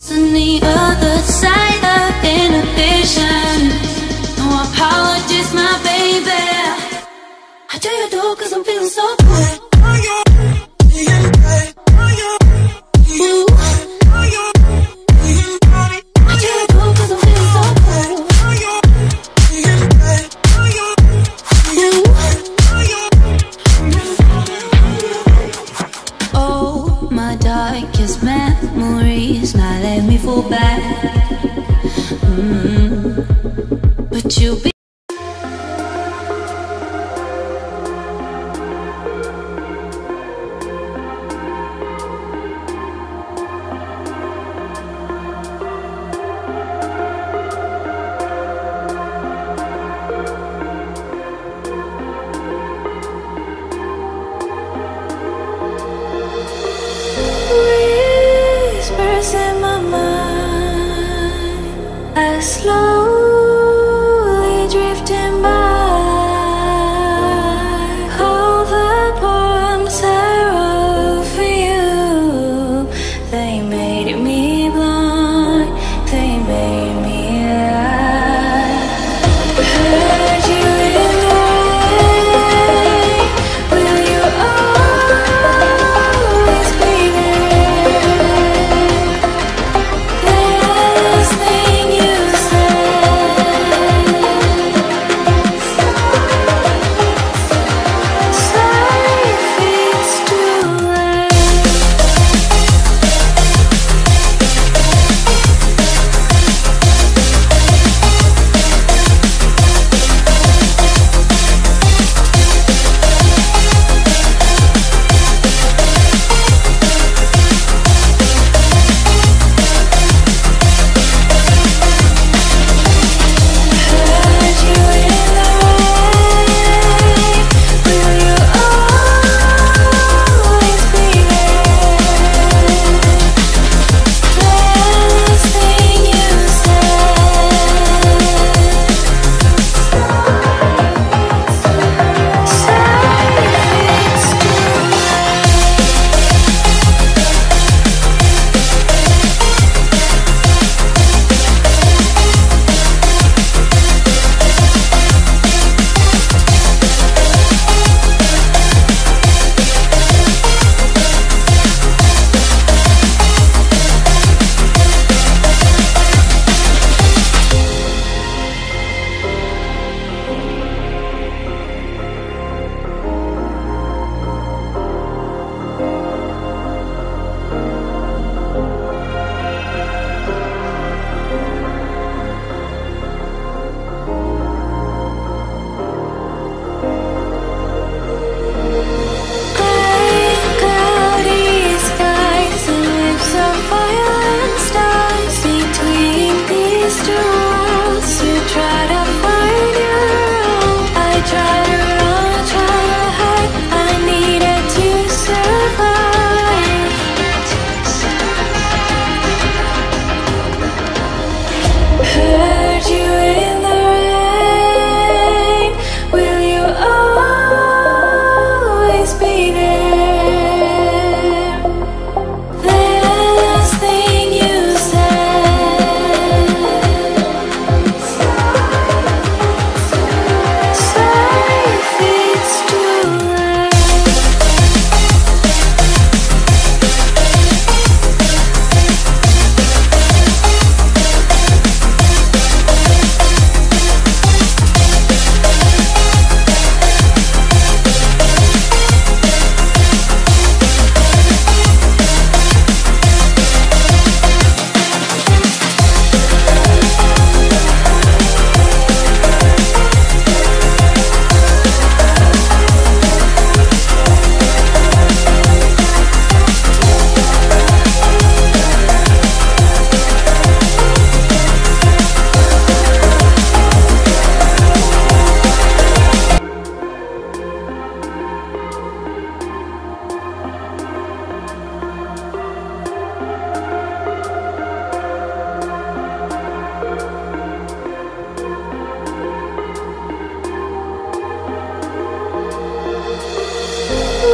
On the other side of inhibition. No apologies, my baby. I tell you do, cause I'm feeling so good. Darkest memories not let me fall back. But you'll be in my mind, I slowly drifting by. All the poems I wrote for you, they made me blind, they made me lie. Heard you in the rain, will you always be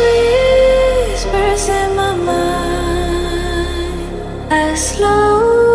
slow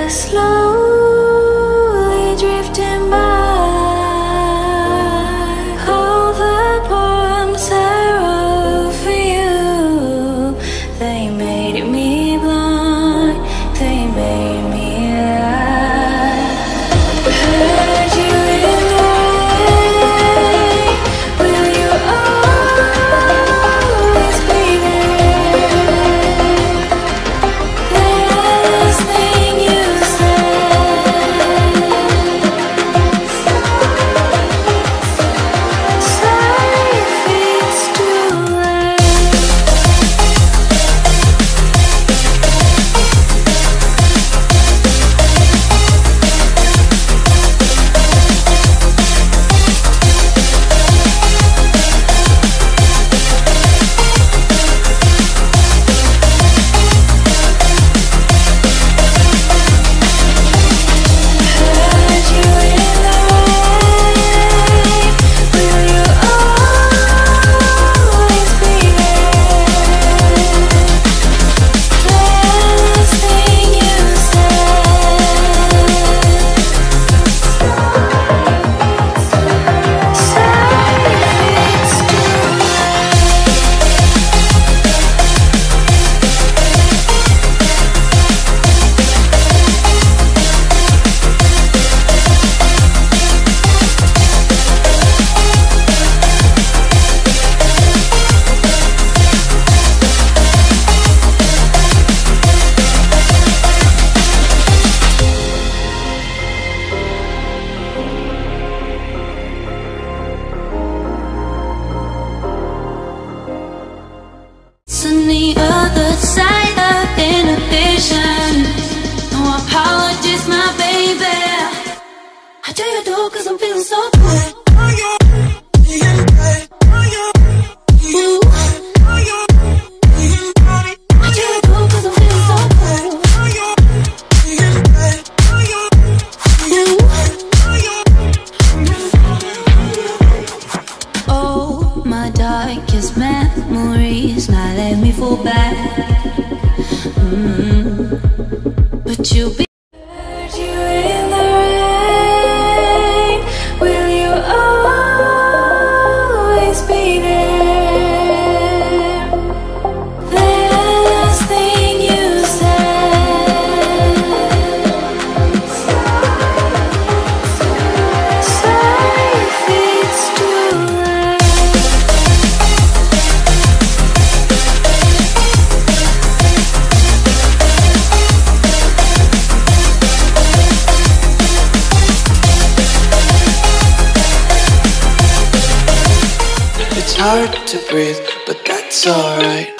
slowly drifting by. All the poems I wrote for you, they made me blind, they made me lie. Heard you in the rain, will you always be there? Last thing you said. Sorry if it's too late. Heard you in the rain, will you always be there? Last thing you said. Sorry if it's too It's on the other side of inhibition. No apologies, my baby. I do you do 'cause I'm feeling so good. Ooh. I do you do 'cause I'm feeling so good. Ooh. Oh, my darkest memories now let me fall back. But you'll be. Heard you in the rain, will you always be there? Last thing you said. Sorry if it's too late. It's hard to breathe, but that's alright.